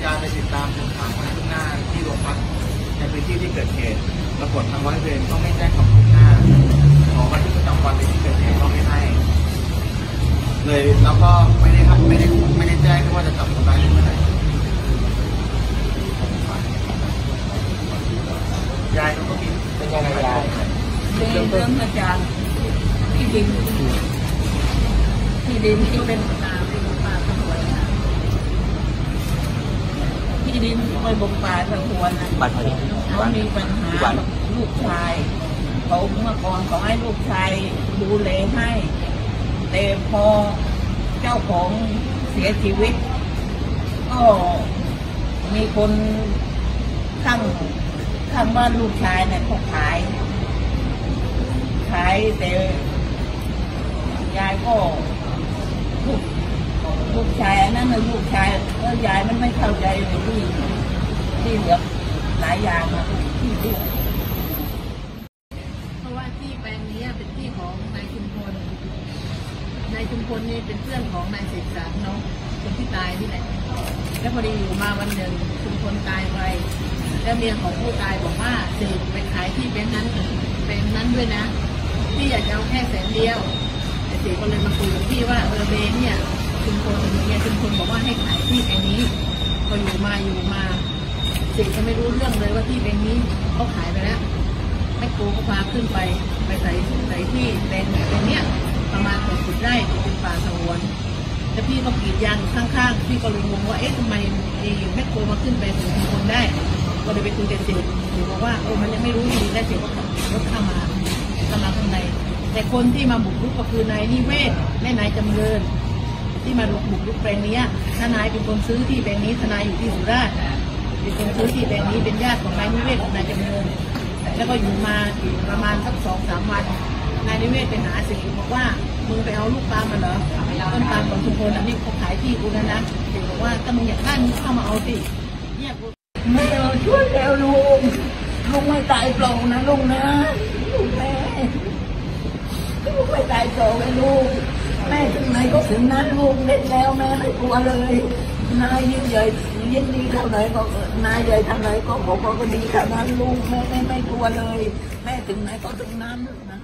การไปติดตามทวงถามความคืบหน้าที่โรงพักในพื้นที่ที่เกิดเหตุปรากฏทางร้อยเวรก็ไม่แจ้งความคืบหน้าขอบันทึกประจำวันในที่เกิดเหตุก็ไม่ให้เลยแล้วก็ไม่ได้แจ้งว่าจะจับคนร้ายเมื่อไหร่ยายก็มีเป็นยังไงยายเรื่องมาจากที่ดินที่เป็นป่าสงวนที่ดินไปบกป่าสงวนนะเขามีปัญหากับลูกชายเขาเมื่อก่อนเขาให้ลูกชายดูแลให้แต่พอเจ้าของเสียชีวิตก็มีคนข้างบ้านลูกชายเนี่ยเขาขายแต่ยายก็ลูกชายนั่นน่ะลูกชายแล้วยายมันไม่เข้าใจในที่เหลือหลายอย่างนะที่เพราะว่าที่แปลงนี้เป็นที่ของนายชุมพลนี่เป็นเพื่อนของนายเศรษฐศักดิ์เนาะคนที่ตายนี่แหละแล้วพอดีอยู่มาวันหนึ่งชุมพลตายไปแล้วเมียของผู้ตายบอกว่าเสกไปขายที่แปลงนั้นด้วยนะพี่อยากจะเอาแค่100,000แต่เสกก็เลยมาคุยกับพี่ว่าเบเนี่ยชุมพลบอกว่าให้ขายที่แปลงนี้พออยู่มาเสกก็ไม่รู้เรื่องเลยว่าที่แปลงนี้เขาขายไปแล้วแม่ครูก็พาขึ้นไปใส่ที่แปลงเนี้ยประมาณ60 ไร่เป็นป่าสงวนแล้วพี่ก็กรีดยางข้างๆพี่ก็เลยงงว่าทำไมแม่ครูมาขึ้นไปถึงชุมพลได้ก็เลยไปคุยกับเสกบอกว่ามันยังไม่รู้ดีได้เสกก็ขับรถเข้ามาข้างในแต่คนที่มาบุกรุกก็คือนายนิเวศและนายจำเริญที่มาบุกรุกแปลงนี้ทนายเป็นคนซื้อที่แปลงนี้ทนายอยู่ที่สุราษฎร์เป็นคนซื้อที่แปลงนี้เป็นญาติของนายนิเวศกับนายจำเริญแล้วก็อยู่มาประมาณสัก2-3 วันนายนิเวศไปหาเสกบอกว่ามึงไปเอาลูกปาล์มมาเหรอต้นปาล์มของชุมพลอันนี้เขาขายที่กูนะเสกบอกว่าถ้ามึงอยากได้มึงเข้ามาเอาสิเนี่ยไม่ช่วยแล้วลุงไม่ตายเปล่านะลุงนะลุงแม่ลูกไม่ตายโตเลยลูกแม่ถึงไหนก็ถึงนั้นลูกเล่นแล้วแม่ไม่กลัวเลยนายยิ่งใหญ่ยิ่งดีเท่าไหร่ก็นายใหญ่เท่าไหร่ก็บอกว่าก็ดีเท่านั้นลูกแม่ไม่กลัวเลยแม่ถึงไหนก็ถึงนั้นนะ